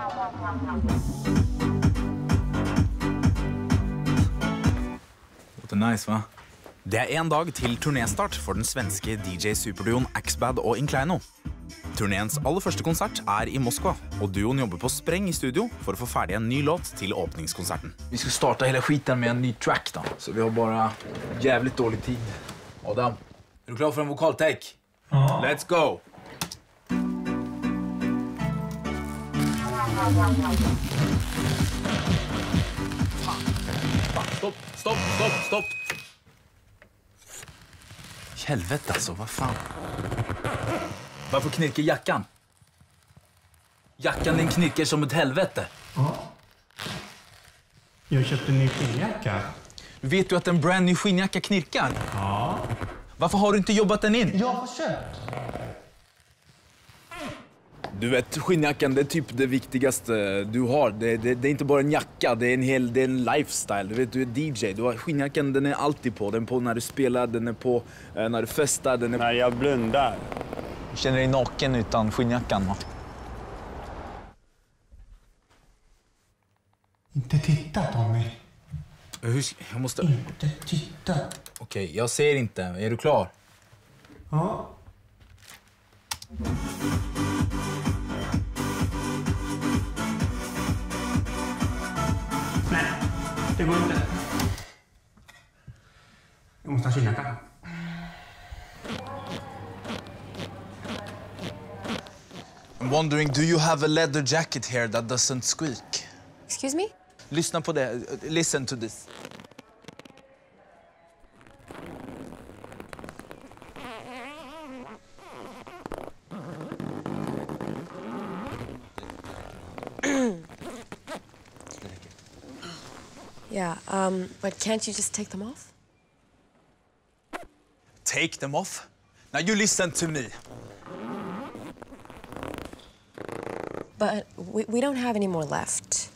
Det är nice, va? Det är en dag till turnéstart för den svenska DJ-superduon Axbad och Inclino. Turnéns allra första konsert är i Moskva, och duon jobbar på spräng i studio för att få färdig en ny låt till öppningskonserten. Vi ska starta hela skiten med en ny track då, så vi har bara jävligt dålig tid. Adam, är du klar för en vokaltake? Ja. Let's go! Stopp! Helvete alltså, vad fan? Varför knirker jackan? Jackan den knirker som ett helvete. Ja. Jag köpte en ny skinnjacka. Vet du att en brand ny skinnjacka knirkar? Ja. Varför har du inte jobbat den in? Jag har köpt. Du vet, skinnjackan, det är typ det viktigaste du har. Det är inte bara en jacka, det är en lifestyle. Du vet, du är DJ. Du har skinnjackan, den är alltid på. Den är på när du spelar, den är på när du festar, den är... När jag blundar. Du känner dig naken utan skinnjackan, va? Inte titta, Tommy. Jag måste... Inte titta. Okej, jag ser inte. Är du klar? Ja. Nej, det går inte. Jag måste ha skinnjackan. I'm wondering, do you have a leather jacket here that doesn't squeak? Excuse me? Lyssna på det. Listen to this. Yeah, but can't you just take them off? Take them off? Now you listen to me. But we don't have any more left.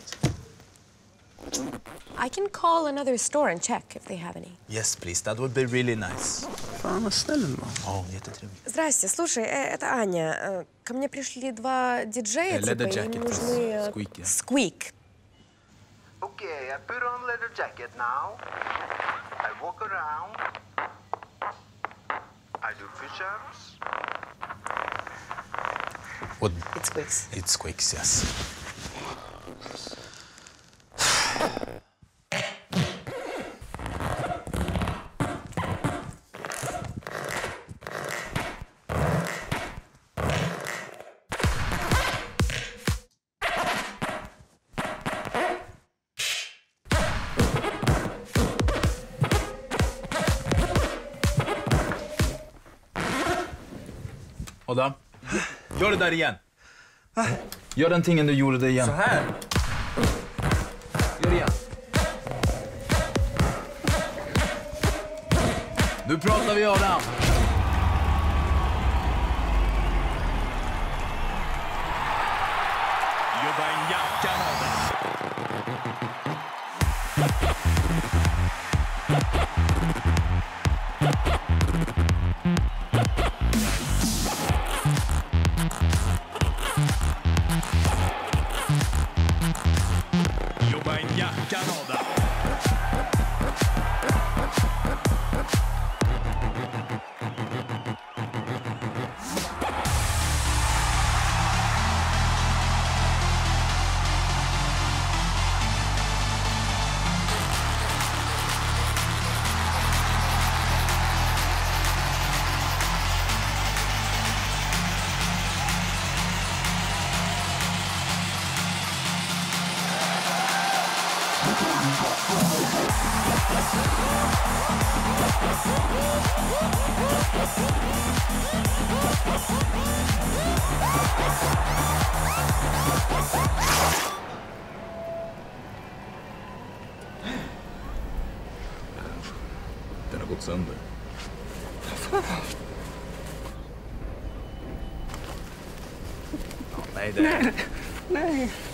I can call another store and check if they have any. Yes, please. That would be really nice. Fan, vad snäll du var. Ja, jättetrevligt. Здрасте, слушай, это Аня. Ко мне пришли два диджея, Leather типа, им jacket, нужны... squeak, yeah. Squeak. Okay, I put on leather jacket now. I walk around. I do push-ups. What? It squeaks. It squeaks, yes. Adam, gör det där igen. Gör den tingen du gjorde det igen. Så här. Gör det igen. Nu pratar vi, Adam. Jobba en jackan, Adam. Jobba en jackan, Adam. Den har gått sönder. Ja, nej, det... Nej.